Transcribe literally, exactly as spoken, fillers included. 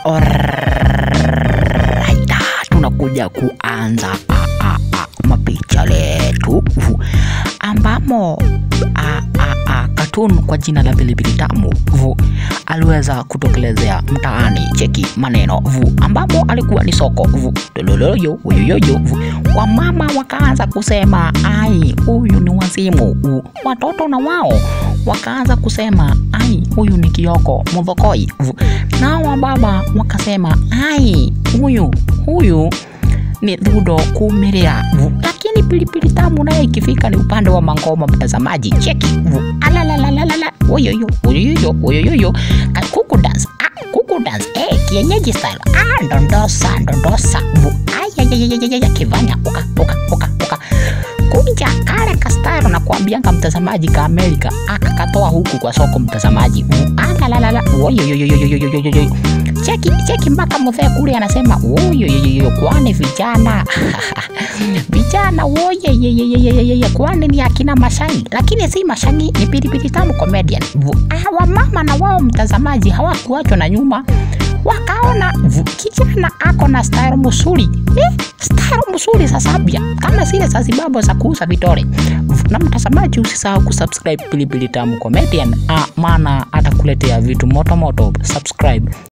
Alright, tunakuja kuanza a, a, a, mapicha letu ambamo a, a, a, cartoon kwa jina la Pilipili Tamu vu aliweza kutokelezea mtaani. Cheki maneno vu ambapo alikuwa ni soko vu dololoyo yoyoyo vu. Wamama wakaanza kusema ai, huyu ni wazimu vu. Watoto na wao wakaanza kusema ai, huyu ni Kioko Muthokoi vu. Na wababa wakasema ai, huyu huyu ni Thundo Kumiria vu. Lakini Pilipili Tamu naye ikifika ni upande wa mangoma, mtazamaji. Cheki vu alalalalala oyoyo oyoyo oyoyo kuku dance ah kuku dance eh kienyeji style ah ndondosa ndondosa vu ayayayaya kivanya uka uka uka uka kunja kale kastaro na kuambianga mtazamaji ka Amerika akakatoa huku kwa soko, mtazamaji vu alalalala oyoyoyoyoyoyoyo. Cheki cheki mpaka mzee kule anasema oyoyoyoyo, kwani vijana vijana woye yeyeyeyeye, kwani ni akina Mashangi? Lakini si Mashangi, ni Pilipili Tamu comedian. Hawa mama na wao mtazamaji hawakuachwa na nyuma, wakaona kijana ako na style musuri eh, style musuri za Sabia kama zile za Zimbabwe za kuuza vitore. Na mtazamaji usisahau kusubscribe Pilipili Tamu comedian, ah, maana atakuletea vitu moto moto. Subscribe.